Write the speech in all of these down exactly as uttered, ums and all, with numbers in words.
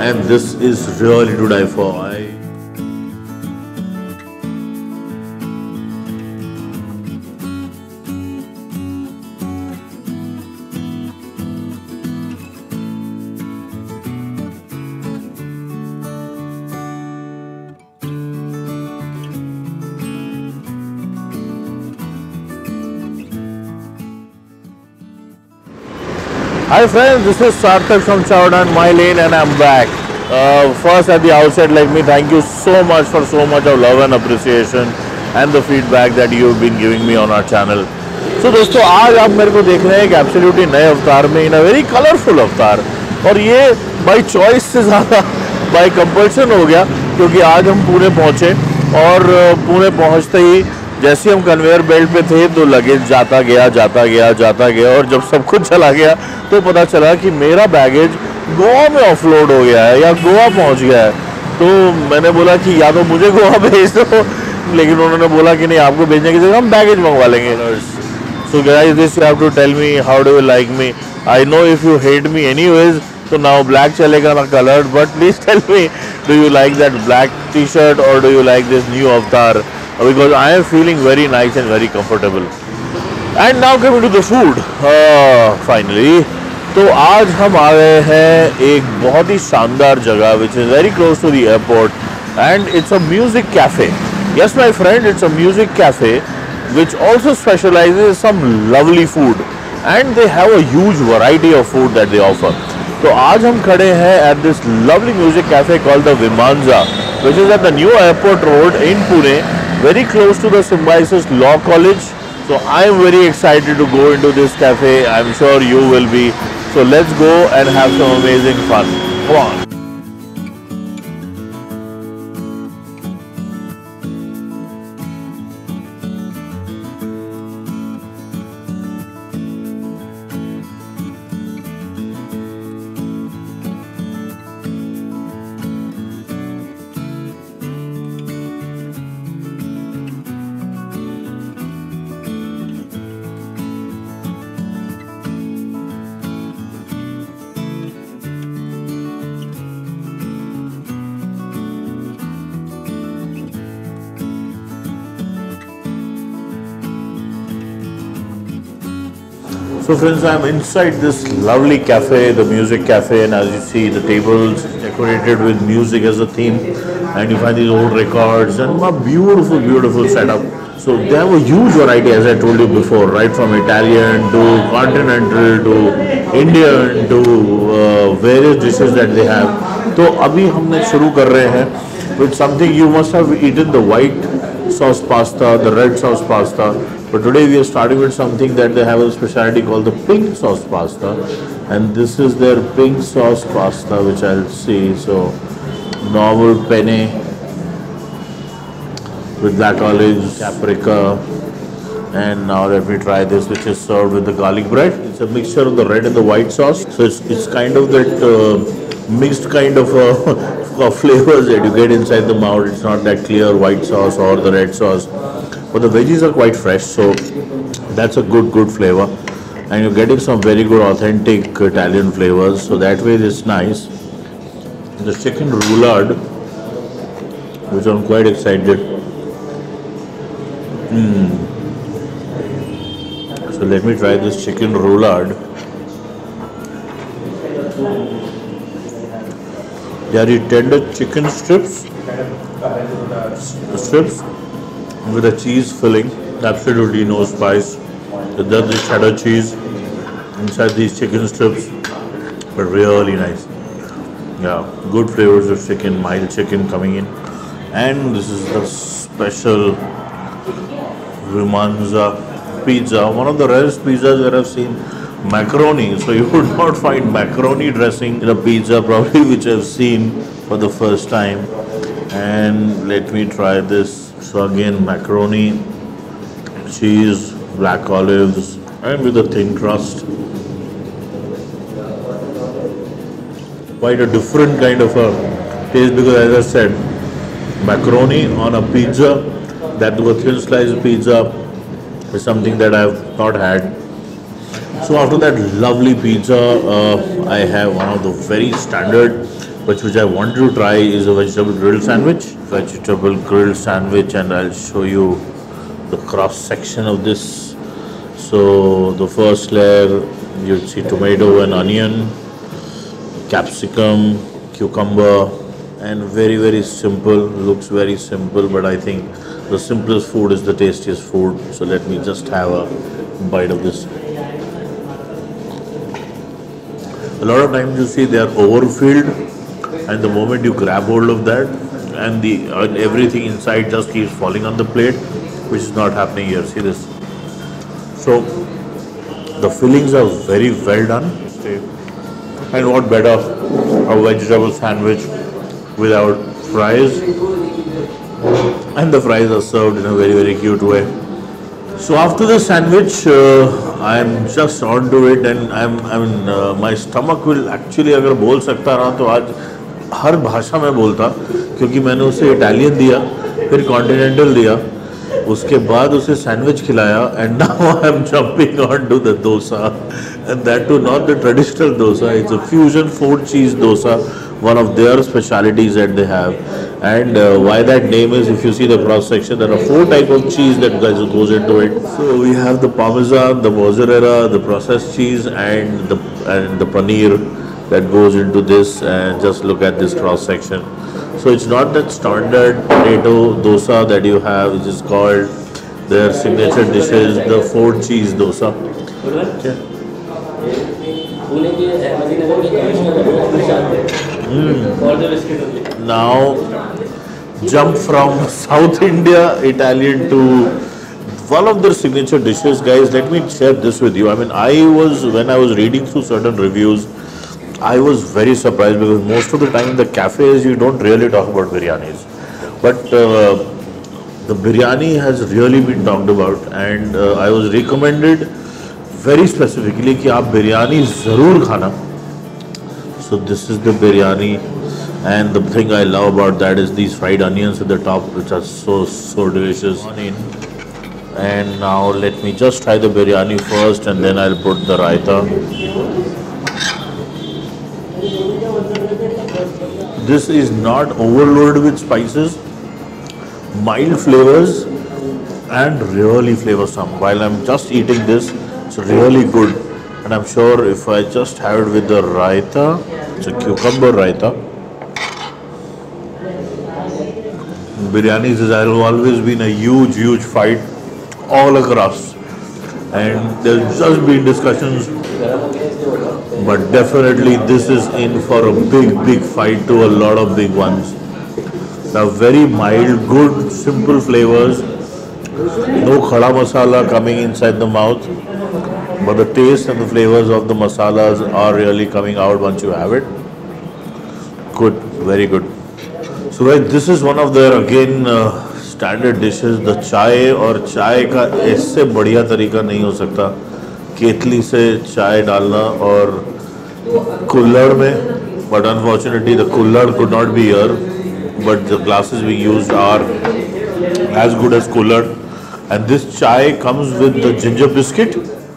and this is really to die for. I Hi friends, this is Sarthak from Chow Down, my lane, and I'm back. Uh, first at the outset, let me thank you so much for so much of love and appreciation and the feedback that you've been giving me on our channel. So दोस्तों, आज आप मेरे को देख रहे हैं एक absolutely नए अवतार में, इन अ वेरी कलरफुल अवतार, और ये बाय चॉइस से ज़्यादा बाय कंपल्शन हो गया, क्योंकि आज हम पुणे पहुँचे और पुणे पहुँचते ही जैसे हम कन्वेयर बेल्ट पे थे तो लगेज जाता गया जाता गया जाता गया और जब सब कुछ चला गया तो पता चला कि मेरा बैगेज गोवा में ऑफलोड हो गया है या गोवा पहुंच गया है। तो मैंने बोला कि या तो मुझे गोवा भेज दो, लेकिन उन्होंने बोला कि नहीं, आपको भेजने की जगह हम बैगेज मंगवा लेंगे। So guys, this you have to tell me how do you like me. I know if you hate me anyways, तो नाउ ब्लैक चलेगा ना coloured, but please tell me, do you like that black T shirt और do you like this new avatar? Because I am feeling very nice and very comfortable. And now coming to the food, uh, finally. तो आज हम आ गए हैं एक बहुत ही शानदार जगह which is very close to the airport, and it's a music cafe. Yes my friend, it's a music cafe which also specializes in some lovely food, and they have a huge variety of food that they offer. तो आज हम खड़े हैं at this lovely music cafe called the Vimanzza, which is at the new airport road in Pune, very close to the Symbiosis Law College. So I am very excited to go into this cafe. I am sure you will be. So let's go and have some amazing fun. Come on. So friends, I am inside this lovely cafe, the music cafe, and as you see, the tables decorated with music as a theme, and you find these old records and a beautiful, beautiful setup. So they have a huge variety, as I told you before, right from Italian to continental to Indian to uh, various dishes that they have. तो अभी हमने शुरू कर रहे हैं with something you must have eaten, the white sauce pasta, the red sauce pasta. But today we are starting with something that they have a specialty called the pink sauce pasta, and this is their pink sauce pasta, which I'll see. So normal penne with black olives, paprika, and now let me try this, which is served with the garlic bread. It's a mixture of the red and the white sauce, so it's, it's kind of that uh, mixed kind of uh, of flavors that you get inside the mouth. It's not that clear white sauce or the red sauce. But the veggies are quite fresh, so that's a good, good flavor. And you're getting some very good, authentic Italian flavors, so that way it's nice. The chicken roulade, which I'm quite excited. Mm. So let me try this chicken roulade. They are the tender chicken strips, strips. with a cheese filling, absolutely no spice. So that's the cheddar cheese inside these chicken strips, but really nice. Yeah, good flavors of chicken, mild chicken coming in. And this is the special Vimanzza pizza, one of the rarest pizzas that I've seen. Macaroni, so you would not find macaroni dressing in a pizza probably, which I've seen for the first time. And let me try this. So again, macaroni, cheese, black olives, and with a thin crust. Quite a different kind of a taste, because as I said, macaroni on a pizza, that was a thin sliced pizza, is something that I have not had. So after that lovely pizza, uh, I have one of the very standard but which I wanted to try is a vegetable grilled sandwich. Vegetable grilled sandwich, and I'll show you the cross section of this. So the first layer, you'd see tomato and onion, capsicum, cucumber, and very very simple. Looks very simple, but I think the simplest food is the tastiest food. So let me just have a bite of this. A lot of times you see they are overfilled, and the moment you grab hold of that, and the and everything inside just keeps falling on the plate, which is not happening here. See this. So the fillings are very well done. And what better, a vegetable sandwich without fries, and the fries are served in a very very cute way. So after the sandwich, uh, I'm just onto it, and I'm I mean uh, my stomach will actually, अगर बोल सकता रहा तो आज हर भाषा में बोलता, क्योंकि मैंने उसे इटालियन दिया, फिर कॉन्टिनेंटल दिया, उसके बाद उसे सैंडविच खिलाया, and now I am jumping on to the dosa, and that too not the traditional dosa. It's a fusion four cheese dosa, one of their specialities that they have. And uh, why that name is, if you see the cross section, there are four type of cheese that guys goes into it. So we have the parmesan, the mozzarella, the processed cheese, and the and the paneer that goes into this. And just look at this cross section. So it's not that standard potato dosa that you have, which is called their signature dishes, the four cheese dosa. Okay. Mm. Now jump from South India Italian to one of their signature dishes, guys. Let me share this with you. I mean, I was when I was reading through certain reviews, I was very surprised, because most of the time the cafes you don't really talk about biryanis, but uh, the biryani has really been talked about, and uh, I was recommended very specifically कि आप बिरयानी ज़रूर खाना. So this is the biryani, and the thing I love about that is these fried onions at the top, which are so so delicious. And now let me just try the biryani first, and then I'll put the raita. This is not overloaded with spices, mild flavors, and really flavorsome. While I'm just eating this, it's really good, and I'm sure if I just have it with the raita, it's a cucumber raita. Biryanis has always been a huge, huge fight all across, and there's just been discussions, but definitely this is in for a big, big fight to a lot of big ones. Now, very mild, good, simple flavors, no khada masala coming inside the mouth, but the taste and the flavors of the masalas are really coming out once you have it. Good, very good. So guys, this is one of their again uh, standard dishes, the chai. और चाय का इससे बढ़िया तरीका नहीं हो सकता, केतली से चाय डालना और कुल्हड़ में, but unfortunately the kullad could not be here, but the glasses we used are as good as kullad. And this chai comes with the ginger biscuit.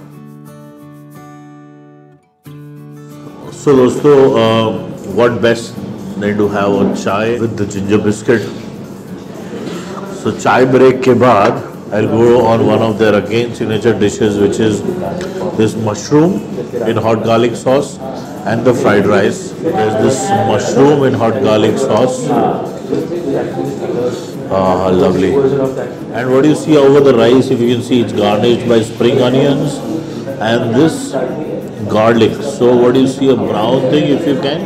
So दोस्तों, uh, what best than to have a chai with the ginger biscuit. So chai break के बाद I'll go on one of their again signature dishes, which is this mushroom in hot garlic sauce and the fried rice. There's this mushroom in hot garlic sauce. Ah, lovely. And what you see over the rice, if you can see, it's garnished by spring onions and this garlic. So what do you see, a brown thing if you can?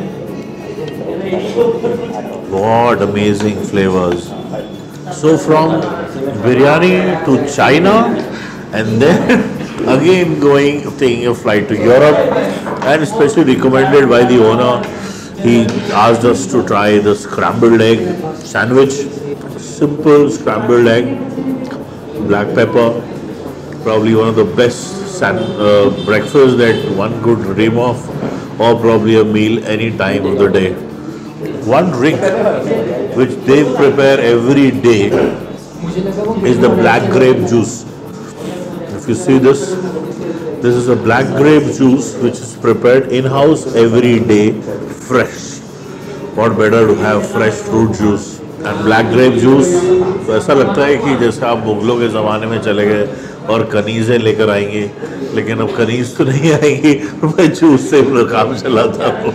What amazing flavors. So from biryani to China, and then again going, taking a flight to Europe, and especially recommended by the owner. He asked us to try the scrambled egg sandwich. Simple scrambled egg, black pepper, probably one of the best uh, breakfasts that one could dream of, or probably a meal any time of the day. One drink which they prepare every day is the black grape juice. If you see this, this is a black grape juice which is prepared in-house every day, fresh. what better to have fresh fruit juice and black grape juice. तो ऐसा लगता है कि जैसे आप मुगलों के ज़माने में चले गए और कनीज़ें लेकर आएंगे, लेकिन अब कनीज़ तो नहीं आएंगी, मैं जूस से काम चलाता हूँ.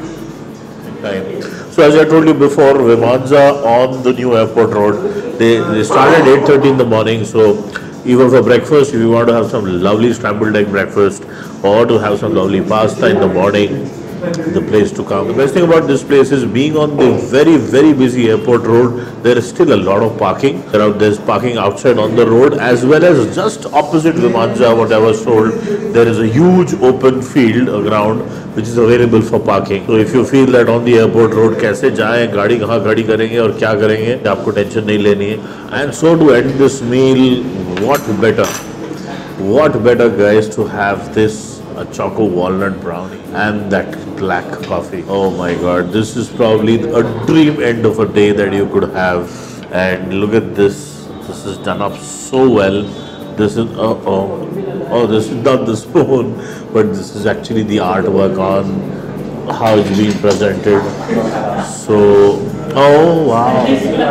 So as I told you before, Vimanzza on the new airport road, they, they start at eight thirty in the morning. So even for breakfast, if you want to have some lovely scrambled egg breakfast or to have some lovely pasta in the morning, the place to come. The best thing about this place is being on the very very busy airport road, there is still a lot of parking. There is parking outside on the road as well as just opposite Vimanzza, what I was told, there is a huge open field, a ground which is available for parking. So if you feel that on the airport road कैसे जाएं, गाड़ी कहाँ खड़ी करेंगे और क्या करेंगे, आपको टेंशन नहीं लेनी है. And so to end this meal, what better, what better guys to have this a choco walnut brownie and that black coffee. Oh my god, this is probably a dream end of a day that you could have. And look at this, this is done up so well. This is uh oh oh this is not the spoon, but this is actually the artwork on how it's being presented. So oh wow,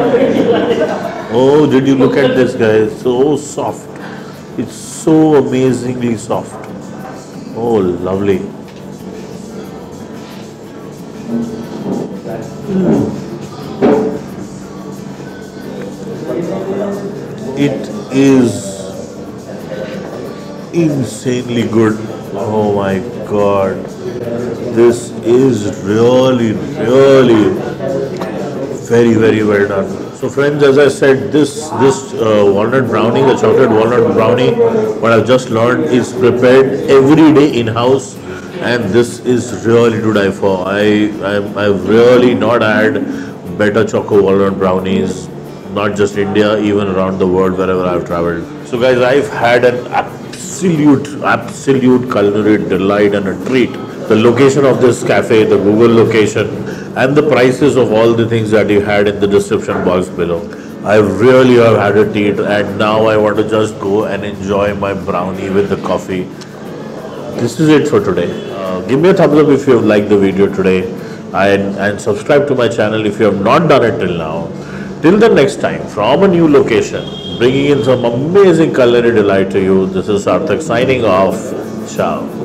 oh did you look at this guys, so soft, it's so amazingly soft. Oh, lovely. Mm. It is insanely good. Oh my god. This is really, really very, very well done. So friends, as I said, this this uh, walnut brownie, the chocolate walnut brownie, what I've just learned is prepared every day in-house, and this is really to die for. I, I, I've really not had better choco walnut brownies, not just India, even around the world wherever I've traveled. So guys, I've had an absolute, absolute culinary delight and a treat. The location of this cafe, the Google location, and the prices of all the things that you had in the description box below. I really have had a treat, and now I want to just go and enjoy my brownie with the coffee. This is it for today. Uh, give me a thumbs up if you have liked the video today, and, and subscribe to my channel if you have not done it till now. Till the next time, from a new location, bringing in some amazing culinary delight to you, this is Sarthak signing off. Ciao.